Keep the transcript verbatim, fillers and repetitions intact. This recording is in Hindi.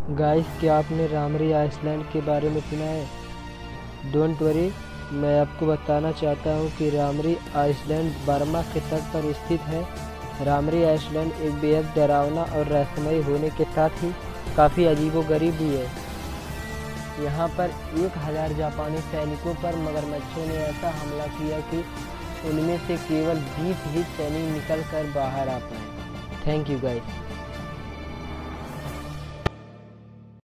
गाइस, क्या आपने रामरी आइसलैंड के बारे में सुना है? डोंट वरी, मैं आपको बताना चाहता हूँ कि रामरी आइसलैंड बर्मा के तट पर स्थित है। रामरी आइसलैंड एक बेहद डरावना और रहस्यमय होने के साथ ही काफ़ी अजीबोगरीब भी है। यहाँ पर एक हज़ार जापानी सैनिकों पर मगरमच्छों ने ऐसा हमला किया कि उनमें से केवल बीस ही सैनिक निकल कर बाहर आ पाए। Thank you guys.